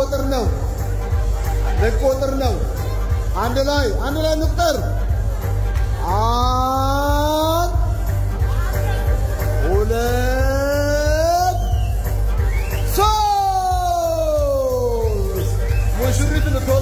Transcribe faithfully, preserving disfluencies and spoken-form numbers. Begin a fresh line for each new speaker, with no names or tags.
ቁጥር ነው ለቁጥር ነው አንድ ላይ አንድ ላይ ንቁጠር አንድ ሁለት ሶስት ሙሽሪት ልትወጣ